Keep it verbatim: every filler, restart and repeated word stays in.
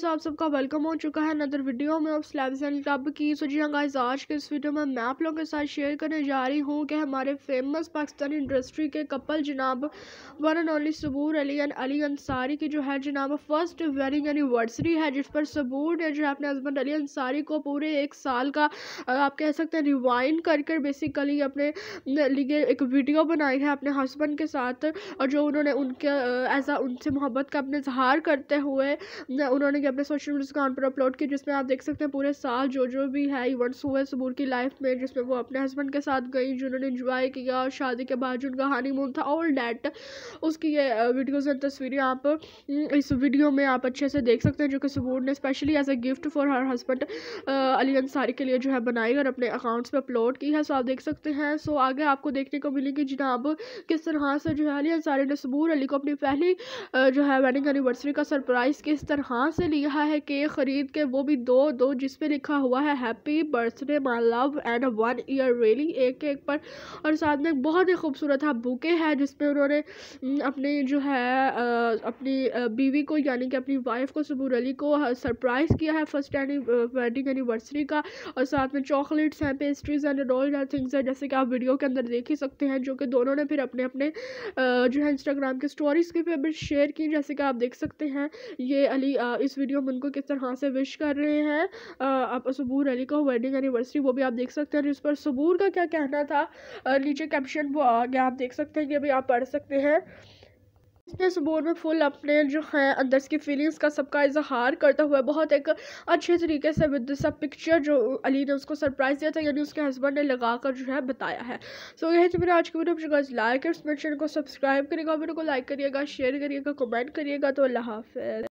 आप सबका वेलकम हो चुका है अनदर वीडियो में ऑफ स्लैब्स एंड क्लब की। सो जी हाँ गाइस, आज के इस वीडियो में मैं आप लोगों के साथ शेयर करने जा रही हूँ कि हमारे फेमस पाकिस्तानी इंडस्ट्री के कपल जनाब one and only Saboor Ali and Ali Ansari की जो है जनाब फर्स्ट वेडिंग एनिवर्सरी है, जिस पर सबूर ने जो है अपने हस्बैंड अली अंसारी को पूरे एक साल का आप कह सकते हैं रिवाइंड कर कर बेसिकली अपने लिए एक वीडियो बनाई है अपने हस्बैंड के साथ, और जो उन्होंने उनके ऐसा उनसे मोहब्बत का अपने इजहार करते हुए उन्होंने अपने सोशल मीडिया अकाउंट पर अपलोड की, जिसमें आप देख सकते हैं पूरे साल जो जो भी है इवेंट्स हुए सबूर की लाइफ में, जिसमें वो अपने हस्बैंड के साथ गई, जिन्होंने एंजॉय किया, शादी के बाद जो उनका हनीमून था ऑल डैट, उसकी ये वीडियोस एंड तस्वीरें आप इस वीडियो में आप अच्छे से देख सकते हैं, जो कि सबूर ने specially as a gift for her husband Ali Ansari के लिए जो है बनाई और अपने अकाउंट्स पे अपलोड की है। सो आप देख सकते हैं। सो आगे आपको देखने को मिलेगी जनाब किस तरह से जो है अली अंसारी ने सबूर अली को अपनी पहली जो है वेडिंग एनिवर्सरी का सरप्राइज़ किस तरह से लिया है, केक खरीद के, वो भी दो दो जिस पे लिखा हुआ है happy birthday my love and one year really एक केक पर, और साथ में एक बहुत ही खूबसूरत है बुके है जिसपे उन्होंने अपनी जो है अपनी बीवी को यानी कि अपनी वाइफ को सबूर अली को सरप्राइज़ किया है फर्स्ट वेडिंग एनिवर्सरी का, और साथ में चॉकलेट्स हैं, pastries and all that things है, जैसे कि आप वीडियो के अंदर देख ही सकते हैं, जो कि दोनों ने फिर अपने अपने जो है इंस्टाग्राम के स्टोरीज के पे शेयर की, जैसे कि आप देख सकते हैं। ये अली इस वीडियो में उनको किस तरह से विश कर रहे हैं आप सबूर अली को वेडिंग एनिवर्सरी, वो भी आप देख सकते हैं। जिस पर सबूर का क्या कहना था नीचे कैप्शन वो आ गया, आप देख सकते हैं, ये भी आप पढ़ सकते हैं। इसने सबूर में फुल अपने जो है अंदर की फीलिंग्स का सबका इजहार करता हुआ बहुत एक अच्छे तरीके से विद सब पिक्चर जो अली ने उसको सरप्राइज दिया था यानी उसके हस्बैंड ने लगा कर जो है बताया है। सो यही तो मेरा आज की वीडियो, लाइक और चैनल को सब्सक्राइब करिएगा, वीडियो को लाइक करिएगा, शेयर करिएगा, कमेंट करिएगा। तो अल्लाह हाफ़िज़।